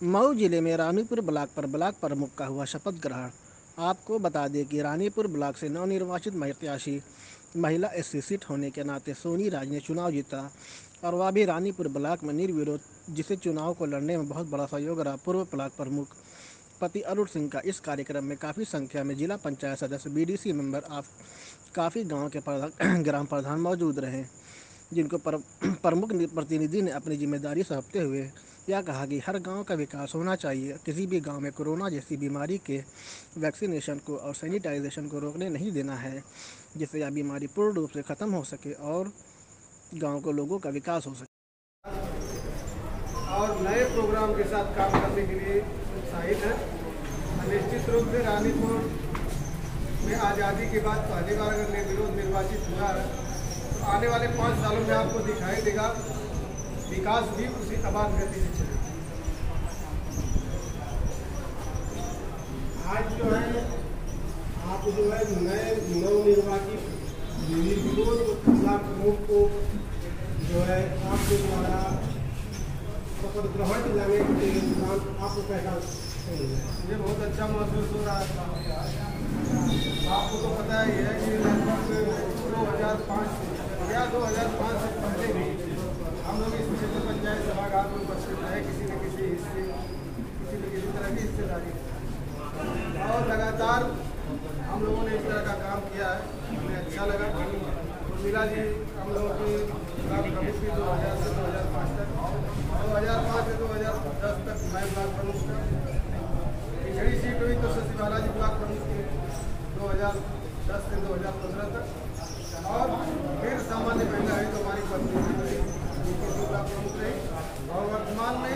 मऊ जिले में रानीपुर ब्लॉक पर ब्लॉक प्रमुख का हुआ शपथ ग्रहण। आपको बता दें कि रानीपुर ब्लॉक से नवनिर्वाचित प्रत्याशी महिला एससी सीट होने के नाते सोनी राज ने चुनाव जीता और वह भी रानीपुर ब्लॉक में निर्विरोध, जिसे चुनाव को लड़ने में बहुत बड़ा सहयोग रहा। पूर्व ब्लॉक प्रमुख पति अरुण सिंह का इस कार्यक्रम में काफ़ी संख्या में जिला पंचायत सदस्य, बीडीसी मेंबर और काफ़ी गाँव के ग्राम प्रधान मौजूद रहे, जिनको प्रमुख प्रतिनिधि ने अपनी जिम्मेदारी सौंपते हुए यह कहा कि हर गांव का विकास होना चाहिए। किसी भी गांव में कोरोना जैसी बीमारी के वैक्सीनेशन को और सैनिटाइजेशन को रोकने नहीं देना है, जिससे यह बीमारी पूर्ण रूप से ख़त्म हो सके और गांव को लोगों का विकास हो सके। और नए प्रोग्राम के साथ काम करने के लिए उत्साहित है। निश्चित रूप से रानीपुर में आज़ादी के बाद पहली बार अगर निर्विरोध निर्वाचित हुआ है तो आने वाले 5 सालों में आपको दिखाई देगा विकास भी उसी आबाद गति से चलेगा। आज जो है आप जो है नए नवनिर्वाचित निर्विरोध ब्लॉक प्रमुख को जो है आपके द्वारा शपथ ग्रहण दिलाने के दौरान आपको कैसा मुझे बहुत अच्छा महसूस हो रहा है। आपको तो पता ही है कि लगभग 2005 से पहले भी हम लोग इस क्षेत्र पंचायत सभागार में उपस्थित रहे, किसी न किसी तरह की हिस्सेदारी, और लगातार हम लोगों ने इस तरह का काम किया है। हमें अच्छा लगा। उर्मिला जी हम लोगों की ब्लॉक प्रमुख थी 2000 से 2005 तक, 2005 से 2010 तक मैं ब्लॉक प्रमुख था। खिचड़ी सीट हुई तो शशि बालाजी ब्लॉक प्रमुख थे 2010 से 2015 तक, और फिर सामान्य महिला है तो हमारी पत्नी ब्लॉक प्रमुख रही। और वर्तमान में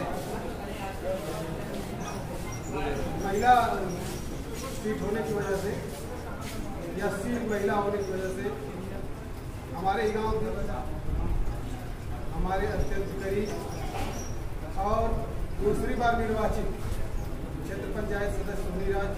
महिला सीट होने की वजह से या सीट महिला होने की वजह से हमारे गांव के हमारे अत्यंत करीब और दूसरी बार निर्वाचित क्षेत्र पंचायत सदस्य सोनी राज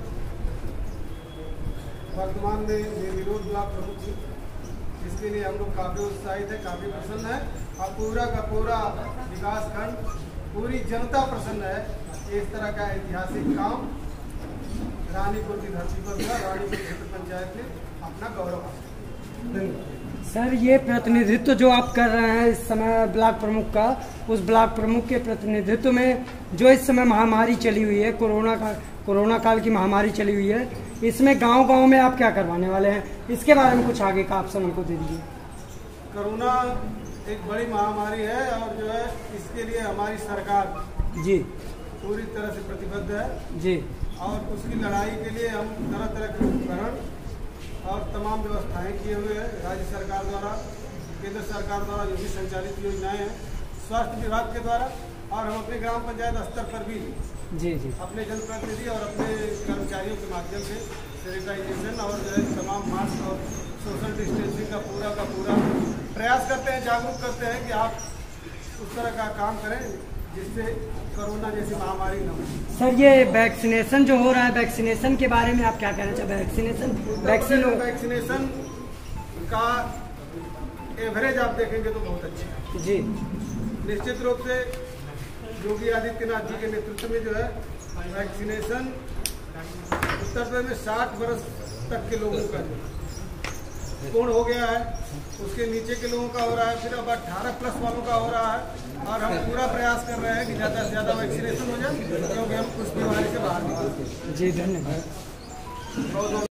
वर्तमान में निर्विरोध ब्लॉक प्रमुख थी। इसके लिए हम लोग काफ़ी उत्साहित है, काफ़ी प्रसन्न है, और पूरा का पूरा विकास खंड, पूरी जनता प्रसन्न है। इस तरह का ऐतिहासिक काम रानीपुर की धरती पर हुआ। रानीपुर क्षेत्र पंचायत ने अपना गौरव हासिल। धन्यवाद सर। ये प्रतिनिधित्व जो आप कर रहे हैं इस समय ब्लॉक प्रमुख का, उस ब्लॉक प्रमुख के प्रतिनिधित्व में जो इस समय महामारी चली हुई है, कोरोना काल की महामारी चली हुई है, इसमें गांव-गांव में आप क्या करवाने वाले हैं, इसके बारे में कुछ आगे का आप समय को दे दीजिए। कोरोना एक बड़ी महामारी है और जो है इसके लिए हमारी सरकार जी पूरी तरह से प्रतिबद्ध है जी, और उसकी लड़ाई के लिए हम तरह तरह के उपकरण और तमाम व्यवस्थाएं किए हुए हैं। राज्य सरकार द्वारा, केंद्र सरकार द्वारा जो भी संचालित योजनाएं हैं, स्वास्थ्य विभाग के द्वारा, और हम अपने ग्राम पंचायत स्तर पर भी जी जी अपने जनप्रतिनिधि और अपने कर्मचारियों के माध्यम से सैनिटाइजेशन और जो है तमाम मास्क और सोशल डिस्टेंसिंग का पूरा प्रयास करते हैं, जागरूक करते हैं कि आप उस तरह का काम करें जिससे कोरोना जैसी महामारी न हो। सर, ये वैक्सीनेशन जो हो रहा है, वैक्सीनेशन के बारे में आप क्या कहना चाहते हैं? वैक्सीनेशन का एवरेज आप देखेंगे तो बहुत अच्छा है जी। निश्चित रूप से योगी आदित्यनाथ जी के नेतृत्व में जो है वैक्सीनेशन उत्तर प्रदेश में 60 वर्ष तक के लोगों का पूर्ण हो गया है। उसके नीचे के लोगों का हो रहा है, फिर अब 18+ वालों का हो रहा है, और हम पूरा प्रयास कर रहे हैं कि ज़्यादा से ज़्यादा वैक्सीनेशन हो जाए, क्योंकि हम उस बीमारी से बाहर निकलें। जी धन्यवाद।